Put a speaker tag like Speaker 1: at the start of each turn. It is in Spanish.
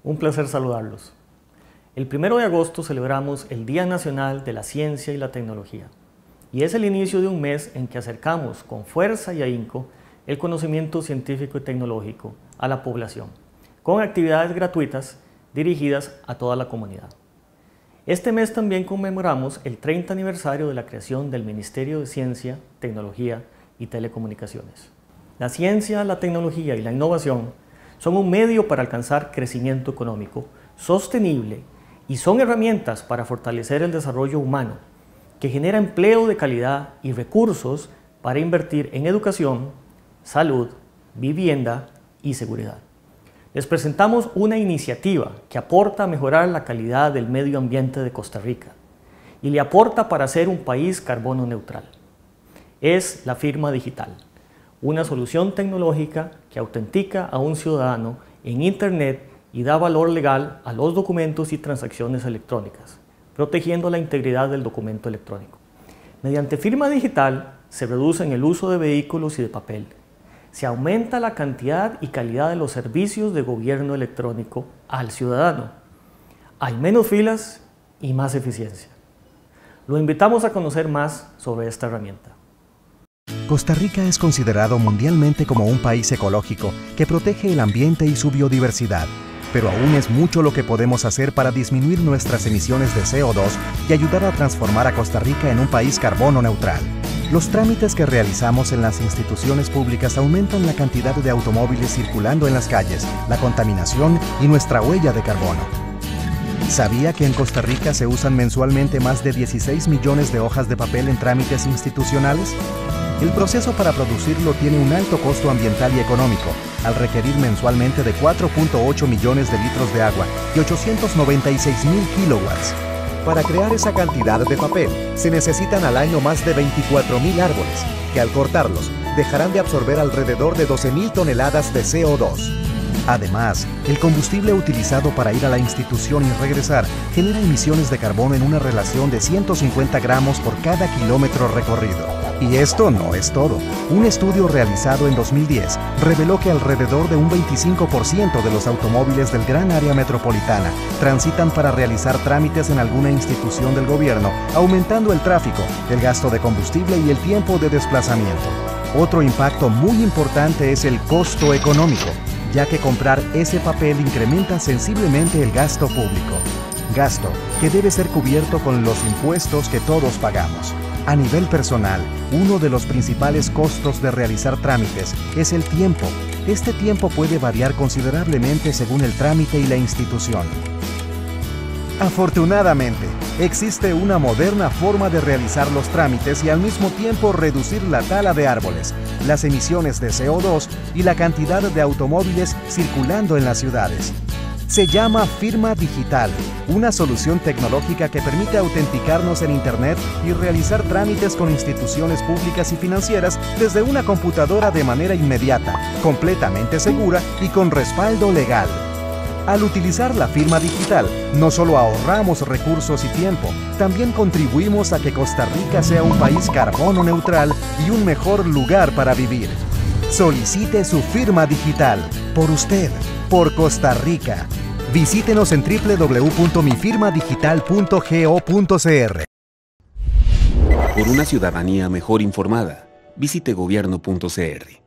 Speaker 1: Un placer saludarlos. El 1 de agosto celebramos el Día Nacional de la Ciencia y la Tecnología, y es el inicio de un mes en que acercamos con fuerza y ahínco el conocimiento científico y tecnológico a la población, con actividades gratuitas dirigidas a toda la comunidad. Este mes también conmemoramos el 30 aniversario de la creación del Ministerio de Ciencia, Tecnología y Telecomunicaciones. La ciencia, la tecnología y la innovación son un medio para alcanzar crecimiento económico sostenible y son herramientas para fortalecer el desarrollo humano, que genera empleo de calidad y recursos para invertir en educación, salud, vivienda y seguridad. Les presentamos una iniciativa que aporta a mejorar la calidad del medio ambiente de Costa Rica y le aporta para ser un país carbono neutral. Es la firma digital, una solución tecnológica que autentica a un ciudadano en Internet y da valor legal a los documentos y transacciones electrónicas, protegiendo la integridad del documento electrónico. Mediante firma digital se reduce el uso de vehículos y de papel. Se aumenta la cantidad y calidad de los servicios de gobierno electrónico al ciudadano. Hay menos filas y más eficiencia. Lo invitamos a conocer más sobre esta herramienta.
Speaker 2: Costa Rica es considerado mundialmente como un país ecológico que protege el ambiente y su biodiversidad, pero aún es mucho lo que podemos hacer para disminuir nuestras emisiones de CO2 y ayudar a transformar a Costa Rica en un país carbono neutral. Los trámites que realizamos en las instituciones públicas aumentan la cantidad de automóviles circulando en las calles, la contaminación y nuestra huella de carbono. ¿Sabía que en Costa Rica se usan mensualmente más de 16 millones de hojas de papel en trámites institucionales? El proceso para producirlo tiene un alto costo ambiental y económico, al requerir mensualmente de 4.8 millones de litros de agua y 896.000 kilowatts. Para crear esa cantidad de papel, se necesitan al año más de 24.000 árboles, que al cortarlos, dejarán de absorber alrededor de 12.000 toneladas de CO2. Además, el combustible utilizado para ir a la institución y regresar genera emisiones de carbono en una relación de 150 gramos por cada kilómetro recorrido. Y esto no es todo. Un estudio realizado en 2010 reveló que alrededor de un 25% de los automóviles del gran área metropolitana transitan para realizar trámites en alguna institución del gobierno, aumentando el tráfico, el gasto de combustible y el tiempo de desplazamiento. Otro impacto muy importante es el costo económico, ya que comprar ese papel incrementa sensiblemente el gasto público. Gasto que debe ser cubierto con los impuestos que todos pagamos. A nivel personal, uno de los principales costos de realizar trámites es el tiempo. Este tiempo puede variar considerablemente según el trámite y la institución. Afortunadamente, existe una moderna forma de realizar los trámites y al mismo tiempo reducir la tala de árboles, las emisiones de CO2 y la cantidad de automóviles circulando en las ciudades. Se llama Firma Digital, una solución tecnológica que permite autenticarnos en Internet y realizar trámites con instituciones públicas y financieras desde una computadora de manera inmediata, completamente segura y con respaldo legal. Al utilizar la firma digital, no solo ahorramos recursos y tiempo, también contribuimos a que Costa Rica sea un país carbono neutral y un mejor lugar para vivir. Solicite su firma digital, por usted, por Costa Rica. Visítenos en www.mifirmadigital.go.cr.
Speaker 3: Por una ciudadanía mejor informada, visite gobierno.cr.